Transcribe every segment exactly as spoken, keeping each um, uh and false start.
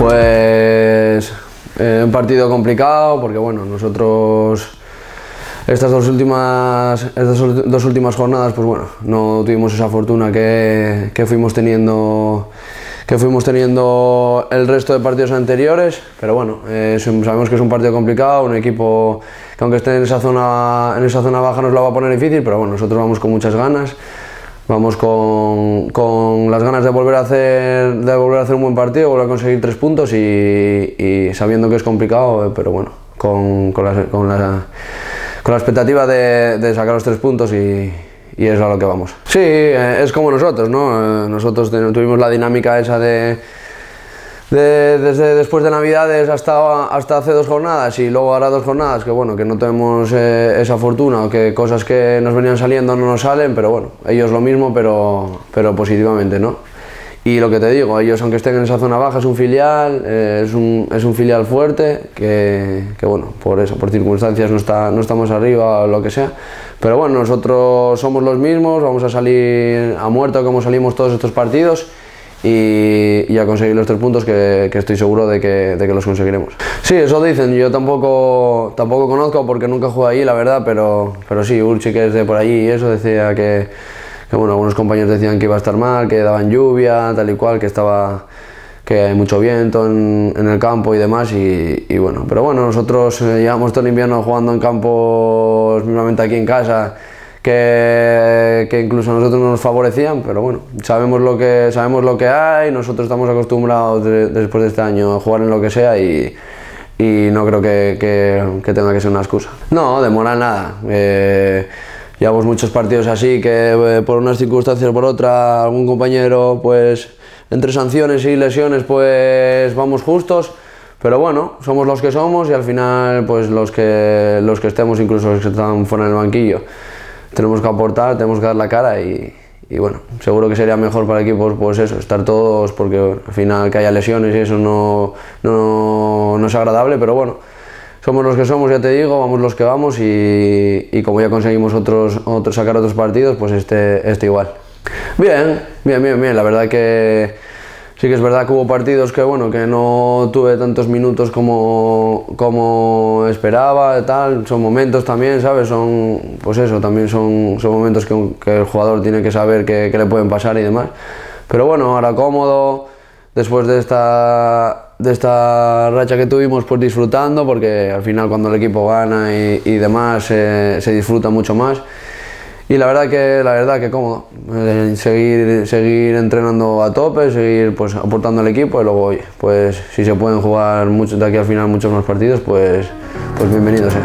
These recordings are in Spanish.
Pues eh, un partido complicado porque bueno, nosotros estas dos últimas, estas dos últimas jornadas pues bueno, no tuvimos esa fortuna que, que fuimos teniendo que fuimos teniendo el resto de partidos anteriores, pero bueno, eh, sabemos que es un partido complicado, un equipo que aunque esté en esa zona, en esa zona baja nos la va a poner difícil, pero bueno, nosotros vamos con muchas ganas. Vamos con, con las ganas de volver a hacer de volver a hacer un buen partido, volver a conseguir tres puntos y, y sabiendo que es complicado, pero bueno, con, con, la, con, la, con la expectativa de, de sacar los tres puntos y, y es a lo que vamos. Sí, es como nosotros, ¿no? Nosotros tuvimos la dinámica esa de, de desde después de Navidades hasta, hasta hace dos jornadas y luego ahora dos jornadas, que bueno, que no tenemos eh, esa fortuna o que cosas que nos venían saliendo no nos salen, pero bueno, ellos lo mismo, pero, pero positivamente, ¿no? Y lo que te digo, ellos aunque estén en esa zona baja es un filial, eh, es, un, es un filial fuerte, que, que bueno, por eso, por circunstancias no, está, no estamos arriba o lo que sea, pero bueno, nosotros somos los mismos, vamos a salir a muerto como salimos todos estos partidos, Y, y a conseguir los tres puntos que, que estoy seguro de que, de que los conseguiremos. Sí, eso dicen, yo tampoco, tampoco conozco porque nunca jugué allí, la verdad, pero, pero sí, Urchi, que es de por allí y eso, decía que, que bueno, algunos compañeros decían que iba a estar mal, que daban lluvia, tal y cual, que estaba, que hay mucho viento en, en el campo y demás, y, y bueno, pero bueno, nosotros eh, llevamos todo el invierno jugando en campos, mismamente aquí en casa, Que, que incluso a nosotros nos favorecían, pero bueno, sabemos lo que, sabemos lo que hay, nosotros estamos acostumbrados de, después de este año a jugar en lo que sea y, y no creo que, que, que tenga que ser una excusa. No, de moral nada, eh, llevamos muchos partidos así que eh, por unas circunstancias o por otra algún compañero pues entre sanciones y lesiones pues vamos justos, pero bueno, somos los que somos y al final pues los que, los que estemos, incluso los que están fuera del banquillo, tenemos que aportar, tenemos que dar la cara y, y bueno, seguro que sería mejor para el equipo pues eso, estar todos, porque al final que haya lesiones y eso no, no, no es agradable, pero bueno, somos los que somos, ya te digo, vamos los que vamos y, y como ya conseguimos otros, otros, sacar otros partidos, pues este, este igual. Bien, bien, bien, bien, la verdad que sí que es verdad que hubo partidos que bueno, que no tuve tantos minutos como, como esperaba, tal, son momentos también, ¿sabes? Son, pues eso, también son, son momentos que, que el jugador tiene que saber que, que le pueden pasar y demás. Pero bueno, ahora cómodo, después de esta, de esta racha que tuvimos, pues disfrutando, porque al final cuando el equipo gana y, y demás eh, se disfruta mucho más. Y la verdad que, la verdad que cómodo, eh, seguir, seguir entrenando a tope, seguir pues, aportando al equipo y luego, oye, pues si se pueden jugar mucho, de aquí al final muchos más partidos, pues, pues bienvenido sea.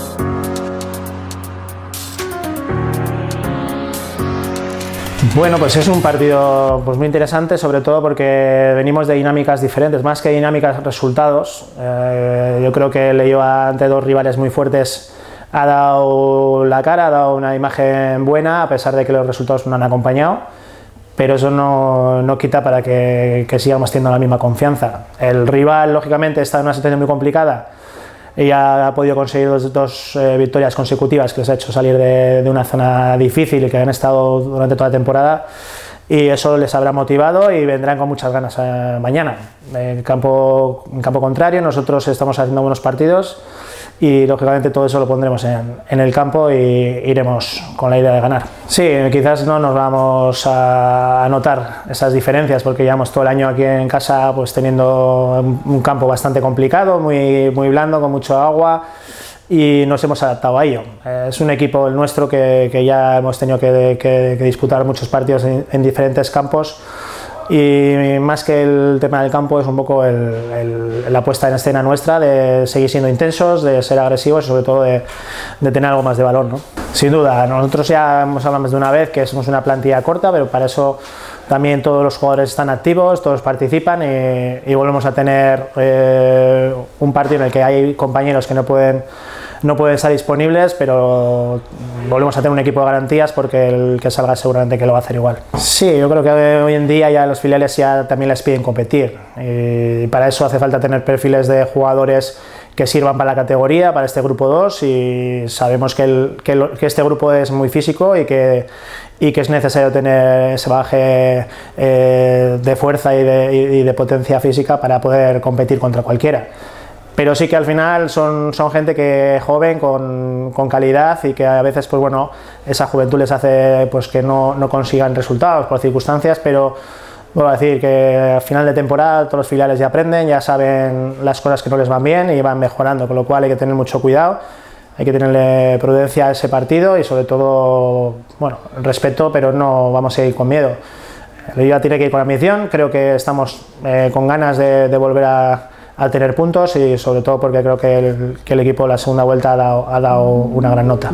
Bueno, pues es un partido pues, muy interesante, sobre todo porque venimos de dinámicas diferentes, más que dinámicas resultados. Eh, yo creo que Leioa ante dos rivales muy fuertes ha dado la cara, ha dado una imagen buena, a pesar de que los resultados no han acompañado, pero eso no, no quita para que, que sigamos teniendo la misma confianza. El rival, lógicamente, está en una situación muy complicada y ha podido conseguir dos, dos eh, victorias consecutivas que les ha hecho salir de, de una zona difícil y que han estado durante toda la temporada, y eso les habrá motivado y vendrán con muchas ganas eh, mañana. En campo, en campo contrario, nosotros estamos haciendo buenos partidos y lógicamente todo eso lo pondremos en, en el campo y iremos con la idea de ganar. Sí, quizás no nos vamos a, a notar esas diferencias porque llevamos todo el año aquí en casa pues teniendo un campo bastante complicado, muy, muy blando, con mucho agua, y nos hemos adaptado a ello. Es un equipo el nuestro que, que ya hemos tenido que, que, que disputar muchos partidos en, en diferentes campos, y más que el tema del campo es un poco el, el, la puesta en escena nuestra de seguir siendo intensos, de ser agresivos y sobre todo de, de tener algo más de valor, ¿no? Sin duda, nosotros ya hemos hablado más de una vez que somos una plantilla corta, pero para eso también todos los jugadores están activos, todos participan y, y volvemos a tener eh, un partido en el que hay compañeros que no pueden no pueden estar disponibles, pero volvemos a tener un equipo de garantías porque el que salga seguramente que lo va a hacer igual. Sí, yo creo que hoy en día ya los filiales ya también les piden competir y para eso hace falta tener perfiles de jugadores que sirvan para la categoría, para este grupo dos, y sabemos que, el, que, lo, que este grupo es muy físico y que, y que es necesario tener ese bagaje eh, de fuerza y de, y de potencia física para poder competir contra cualquiera. Pero sí que al final son, son gente que joven, con, con calidad, y que a veces pues bueno, esa juventud les hace pues, que no, no consigan resultados por circunstancias, pero vuelvo a decir que al final de temporada todos los filiales ya aprenden, ya saben las cosas que no les van bien y van mejorando, con lo cual hay que tener mucho cuidado, hay que tenerle prudencia a ese partido y sobre todo, bueno, respeto, pero no vamos a ir con miedo. El Leioa tiene que ir con ambición, creo que estamos eh, con ganas de, de volver a a tener puntos y sobre todo porque creo que el, que el equipo en la segunda vuelta ha dado, ha dado una gran nota.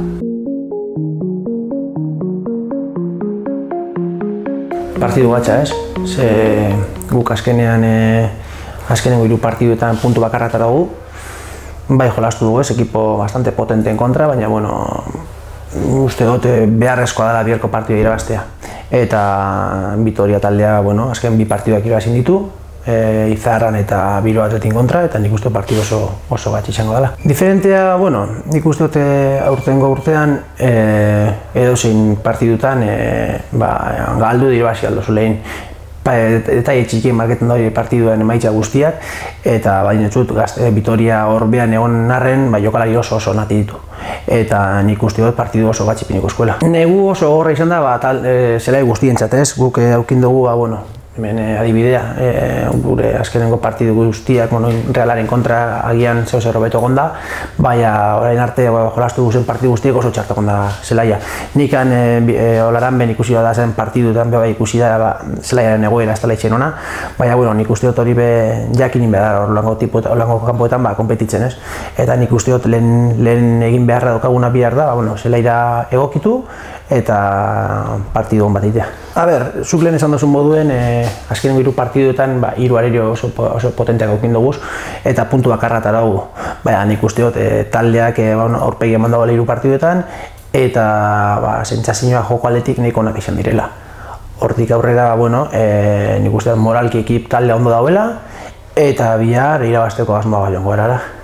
Partidu gatsa, ez? Ze guk azkenean e, azkenengo hiru partiduetan puntu bakarra atera dugu. Bai jolastu dugu, ez, ekipo bastante potente en kontra, baina bueno, uste dut beharrezkoa dela biharko partidua irabaztea. Eta Vitoria taldea, bueno, azken bi partiduak irabazin ditu. E, Izarran eta Bilbao Athletic kontra, eta nik uste partidu oso, oso gatxe izango dela. Diferentea, bueno, nik uste dute aurtengo urtean e, edozein partidutan e, ba, galdu dirabazi aldozu lehen. Eta etxikien marketan da partiduen emaitza guztiak, eta baina txut, Vitoria horbean egon narren, ba, jokalari oso oso nati ditu. Eta nik uste dut partidu oso gatxipiniko eskuela. Negu oso gorra izan da, ba, tal, e, zelai guztientzat, ez? Guk e, aukin dugu, ba, bueno, hemen e, adibidea, e, gure azkenengo partidu guztiak bueno, Realaren kontra agian zeu zer hobeto egon da, baina orain arte ba, jolastu guzen partidu guztiak oso txartu egon da zelaia. Nikan e, e, olaran ben ikusi da zen partiduetan be, bai, ikusi da ba, zelaiaren egoera ez dela itxen ona, baina bueno, nik uste dut hori be jakinin behar da, orlango, orlango kanpoetan ba, kompetitzen ez. Eta nik uste dut lehen, lehen egin beharra daukaguna bihar da, ba, bueno, zelaira egokitu eta partidu hon bat egitea. A ber, zuk lehen esan duzun moduen, e, azkenengo hiru partiduetan ba, hiru arerio oso, oso potenteak aukin dugu eta puntu bakarra eta dugu. Baina nik uste dut e, taldeak e, ba, aurpegi eman dagoela hiru partiduetan eta ba, sentsazioa joko aldetik nahiko onak izan direla. Hortik aurrera, bueno, e, nik uste dut moralki ekip taldea ondo dauela eta bihar irabazteko asmoa joango erara.